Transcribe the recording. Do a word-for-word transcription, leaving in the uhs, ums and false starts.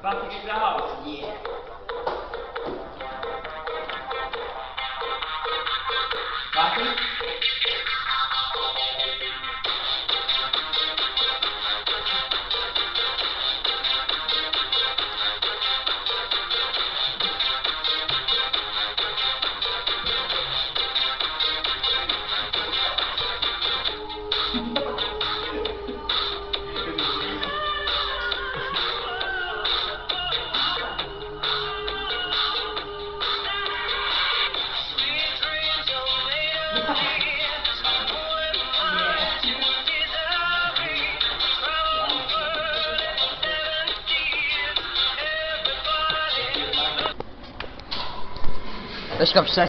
About to get the house. Yeah. Coffee? اشرب شاي.